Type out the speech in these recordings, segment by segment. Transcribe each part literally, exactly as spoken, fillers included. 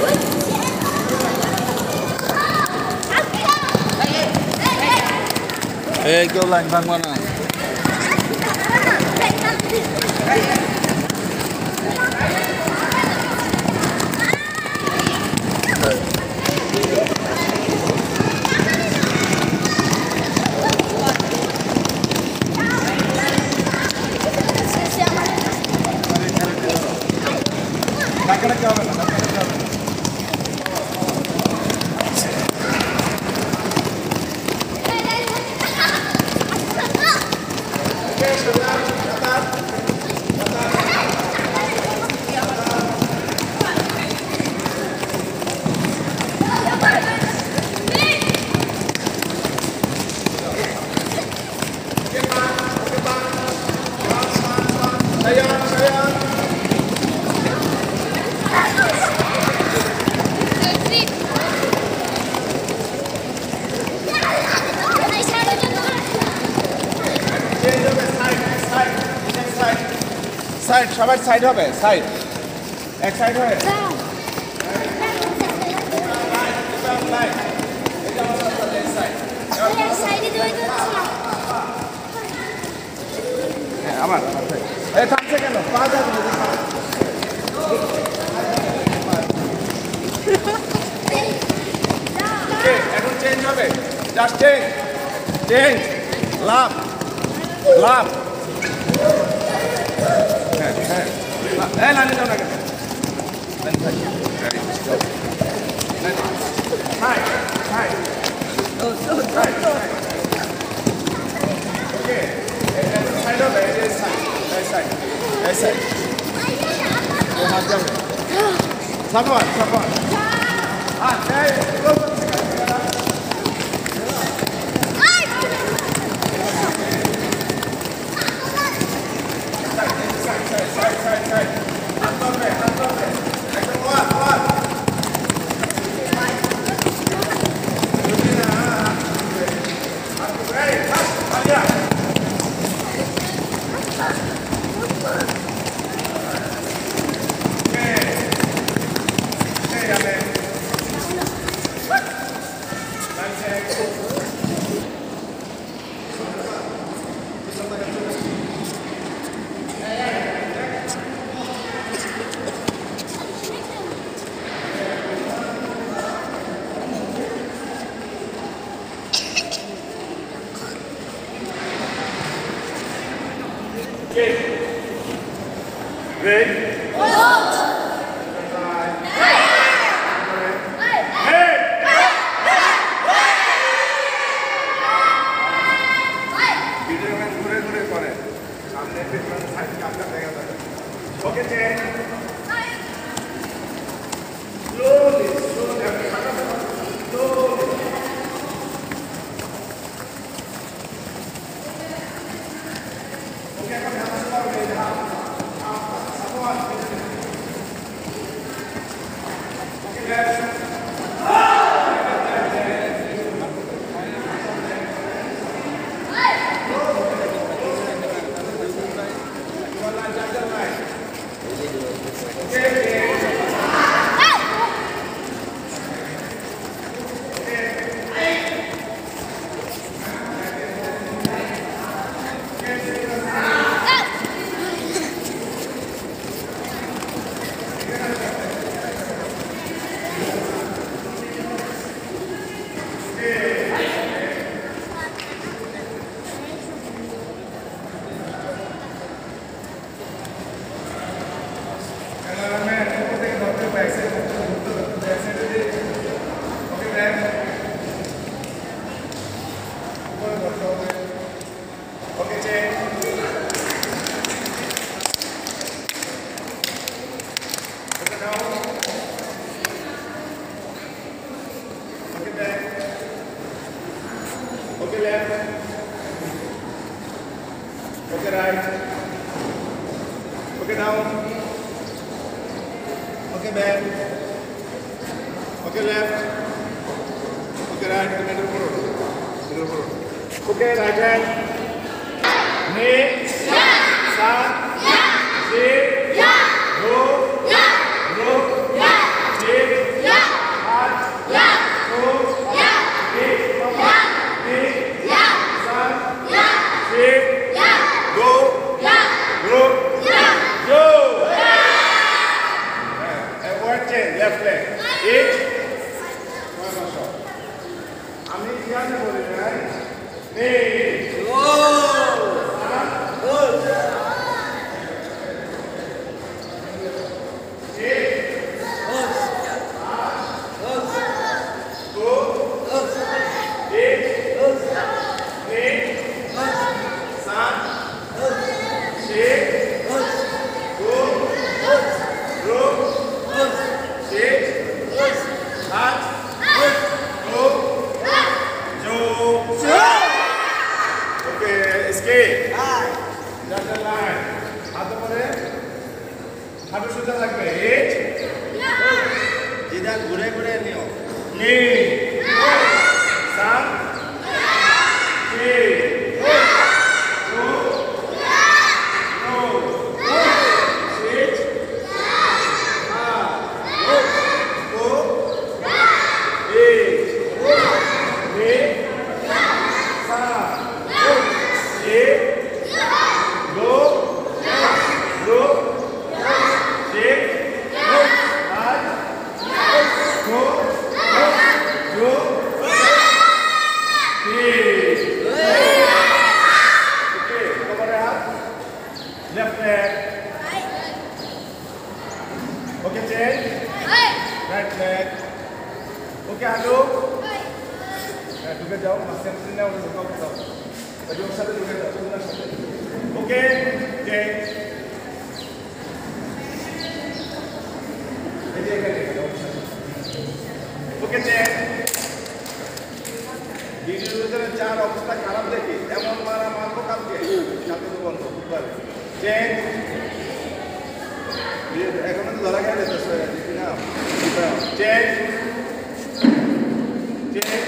Ê, kêu lành vang con nào. Side সবার side হবে side এক সাইড হবে আমার এই থামছে কেন পা যাবে এখন চেঞ্জ হবে just change change love love Eh, lanjut dong lagi. Lanjut. Hai, hai. Oh, so, hai, hai. Okay. And side of it is side. Right side. Right side. Oh, hard jump. Someone, someone. Ah, hey, go. Okay. Ready? Okay, Jen. Slowly, slowly. Slowly. Okay, come down. Someone. Okay, guys. Okay, Jay. Okay, now. Okay, back. Okay, left. Okay, right. Okay, down. Okay, back. Okay, left. Okay, right. Middle forward. Middle forward. Okay, right hand. Knee. Yeah. Side. Yeah. Sit. Yeah. Go. Yeah. Go. Yeah. Sit. সবাই change left leg eight আমি ইয়াতে বলি ভাই নেই ও good হাঁটু সোজা থাকবে eight যেটা ঘুরে ঘুরে নিও নি সাত left leg. Okay, change. Right leg. Okay, Anu. Eh, ঢুকে যাও, মাসে না ওটা ঢুকে যাও। এর সাথে ঢুকে যাও, তোমার সাথে। Okay, change. এই যে এখানে যাও। Okay, change. ভিডিওর ভিতরে চার অবস্থা খারাপ দেখি এমন মারা মারবো কালকে সাথে তো বন্ধ বুঝতে চেঞ্জ এখন তো ধরা গেলে তো দেখি না change change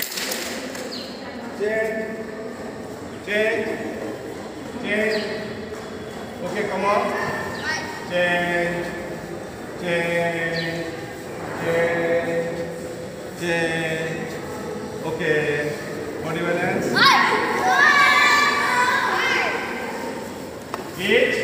change change change okay come on change change change change okay body balance eight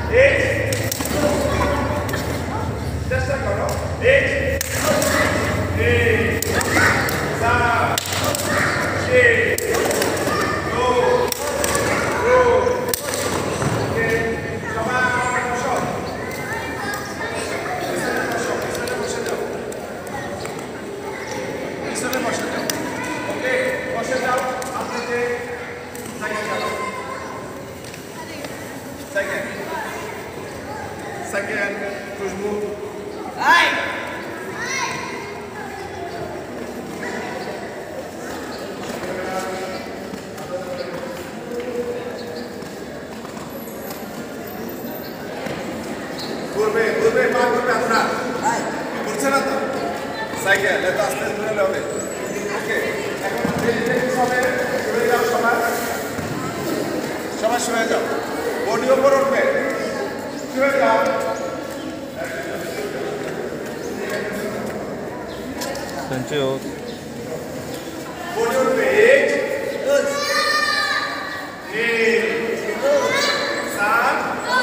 Eight. পিছনে বসে যাও ওকে বসে যাও আপনি যে সাইকেল চালাও সেকেন্ড সেকেন্ড খুশবু আই ঘুরবে ঘুরবে পা ঘুরবে আপনার ঘুরছে না তো সাইকেল এত আস্তে আস্তে ঘুরলে হবে ওকে এখন হবে শুয়ে যাও সবাই সবাই শুয়ে যাও বডি ওপর উঠবে শুয়ে যাও বডি উঠবে এক সাত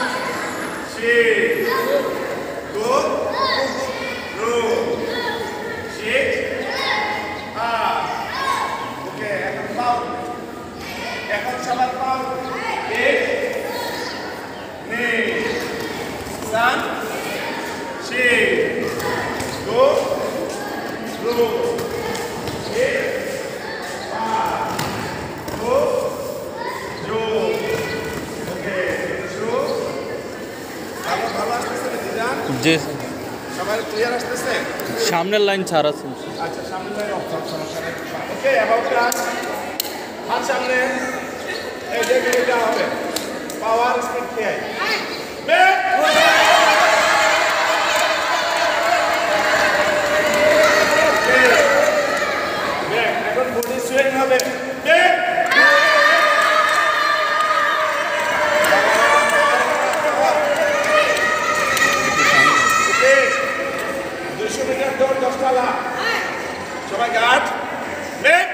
Six, go, row, six, ah, okay, এখন পাও, এখন সবার পাও, eight, nine, seven, six, go, row, six, ah, go, row, okay, row. জি সবাই ক্লিয়ার আসতেছে সামনের লাইন ছাড়া আছে আচ্ছা সামনের লাইন অফ সমস্যা নেই ওকে অ্যাবাউট ক্লাস হাত সামনে এই যে এটা হবে পাওয়ার স্পিড খেয়ে ব্যাক ব্যাক এখন বডি সুইং হবে ব্যাক সবাই গার্ড ব্রেক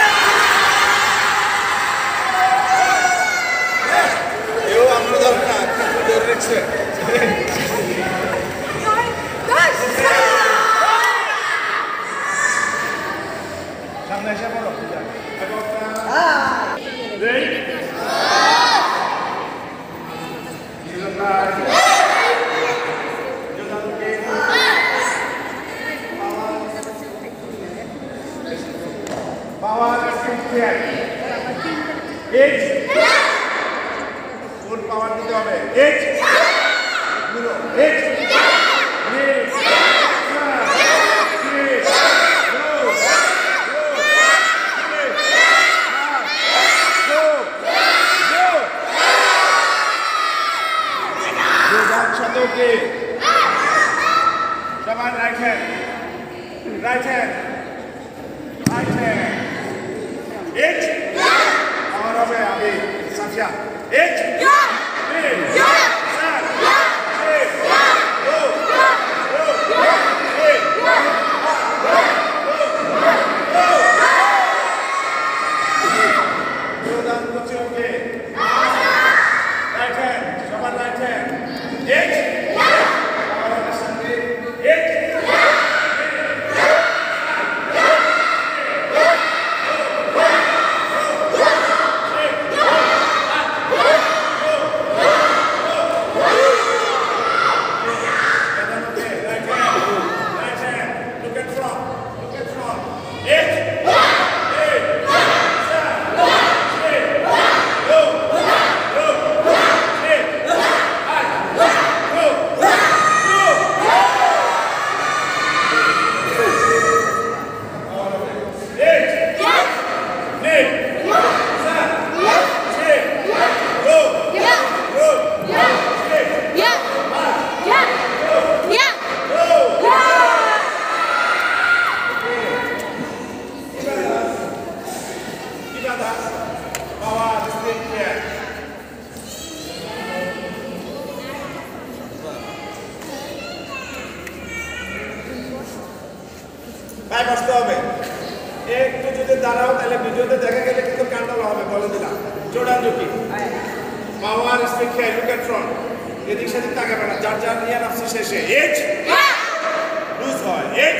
এও আমরা দরকার ধরে রেখেছে সামনে এসে পড়ো Power here. Eight. Full power দিতে হবে. Eight. Zero. Eight. Nine. Seven. Six. Two. Two. Three. Two. Two. Go back Shatoki. Shabbat right hand. Right hand. Right hand. Eight. Power of Abi. Safia. Eight. Three. Seven. Six. Two. Two. Eight. Go down. Put your okay. Right hand. Someone right hand. Eight. Power of Sunday. Eight. ভাই বসতে হবে একটু যদি দাঁড়াও তাহলে ভিডিওতে দেখা গেলে কিন্তু কান্ডালো হবে বলে দিলাম জোড়া ঝুঁকি পাওয়ার স্পিড খেয়ে লুক এট ফ্রন্ট এদিক সেদিক তাকাবে না যার যার নিয়ে নামছে শেষে এইচ লুজ হয় এইচ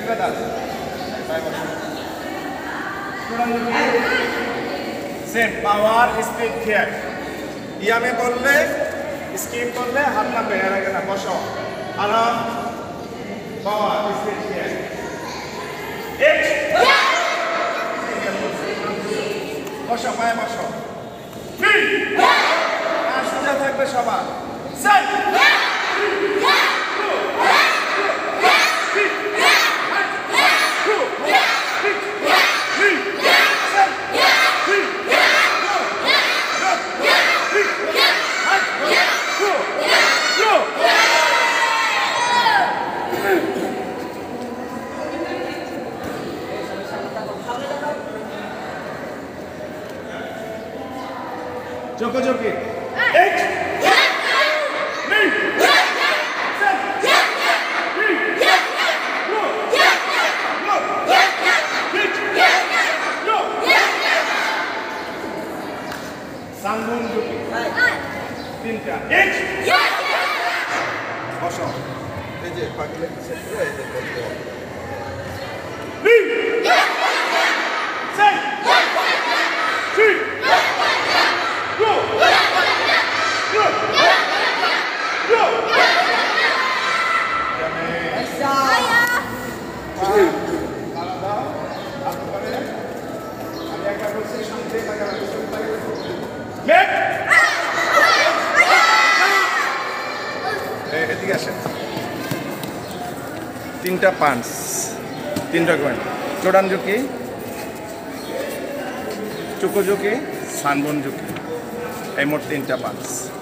টুগেদার পায়ে বসো সেম পাওয়ার স্পিড খেয়াল ইয়ামে বললে স্কিপ করলে হাত না পেয়ে রাখে না বসো আরাম পাওয়ার স্পিড খেয়াল বসো পায়ে বসো আর সোজা থাকবে সবার Joko joki. Eight. Sambung joki. Tinta. Eight. বসো এই যে পাগলে সেট করে এই যে বলতে এদিকে আসেন তিনটা পাঞ্চ তিন রকমের ক্লোডান ঝুঁকি চোখো ঝুঁকি সানবন ঝুঁকি এই মোট তিনটা পাঞ্চ